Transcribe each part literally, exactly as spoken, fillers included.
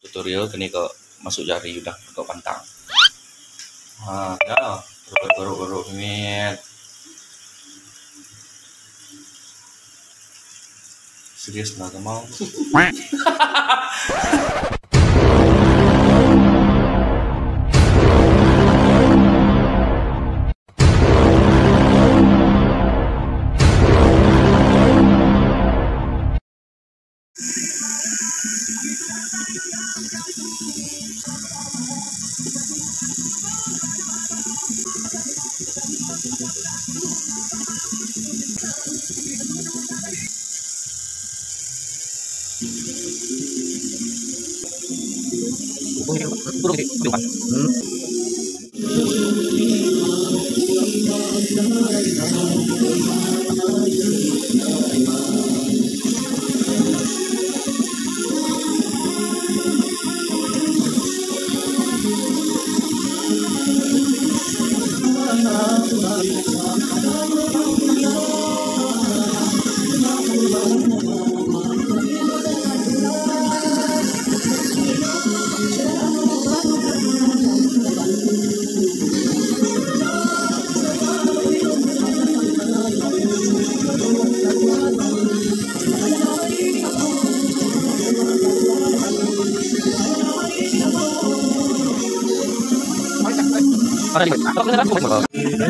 tutorial kini ke masuk jari udah ke pantang. Ah, ya, beruk-beruk ini serius nggak mau. Turun sih, di depan. Ada di mana?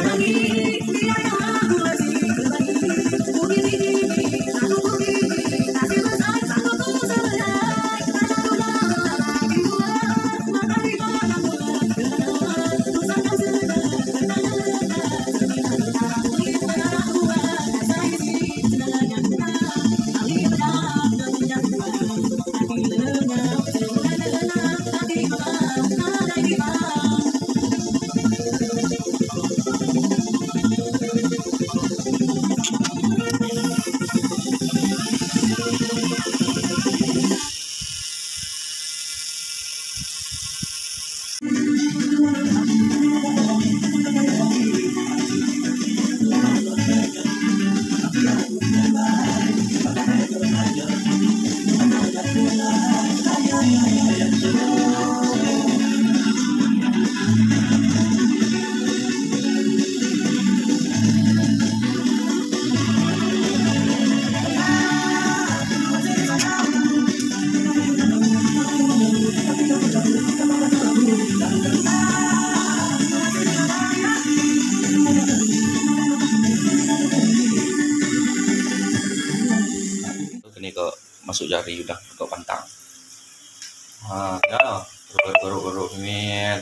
Ini ke masuk jari udah ke pantang. Ah, ya, beruk-beruk ini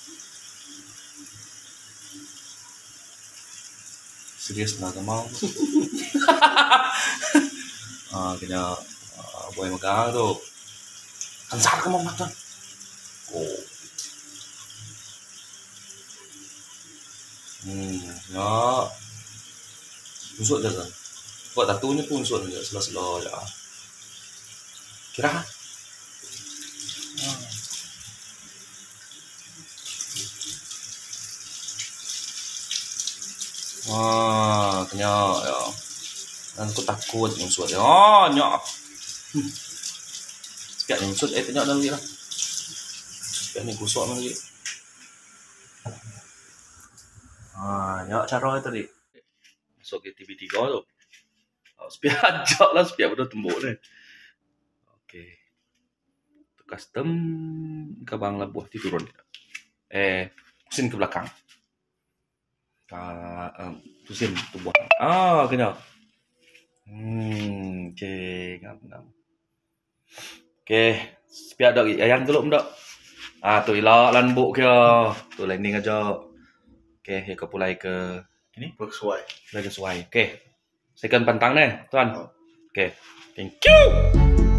serius nggak mau. Ah, kena uh, boy megang tuh. Tensar ke mau makan. Oh. Hmm, ya. Usut dah kan. Buat tatunya pun usut aja, selo-selo ya. Kira? Hmm. Wah, kena ya. Dan aku takut usut ya. Oh, nyok. Hmm. Kayak usut eh tengok dah lagi lah. Kayak ni gosok lagi. Ah, nyok cara itu tadi. Masuk ke T V tiga tu. Spiak ajak lah, spiak betul tembok ni. Okey. Tu custom ke bang labuh ti turun. Eh, pusin ke belakang. Ka um, pusin tu buah. Ah, kena. Hmm, okey, ngam ngam. Okey, spiak dak ayang geluk ndak. Ah, tu ilak lan buk ke. Tu landing aja. Okey, ya ke pulai ke ini Berkesuai. Berkesuai. Okey. Second pantang ni, tuan. Okey. Thank you.